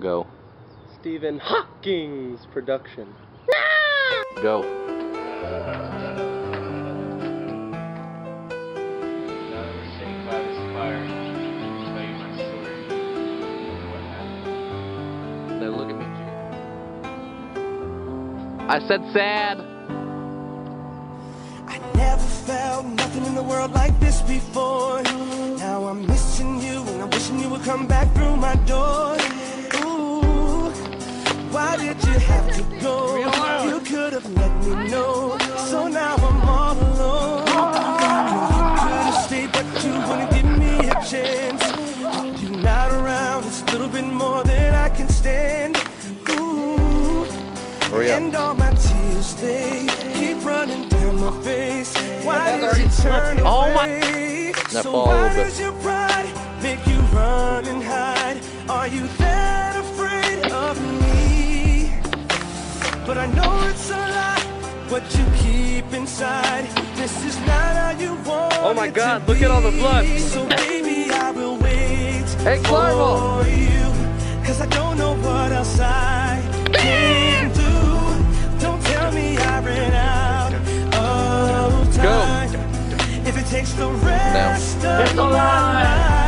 Go. Stephen Hawking's production. Go. Now that we're sitting by this fire, I'll tell you my story of what happened. Now look at me, G. I said sad. I never felt nothing in the world like this before. Now I'm missing you and I'm wishing you would come back through my door. Ooh, why did you have to go? You could have let me know. So now I'm all alone. You could have stayed, but you wouldn't give me a chance. With you not around, it's a little bit more than I can stand. Ooh, and all my tears, they keep running down my face. Why did you turn away? Oh my! So why does your pride make you run and hide? Are you that afraid of me? But I know it's a lie, what you keep inside. This is not how you want. Oh my God, look at all the blood. So baby, I will wait Clarvo. for you, 'cause I don't know what else I can do. Don't tell me I ran out of time. If it takes the rest of my life.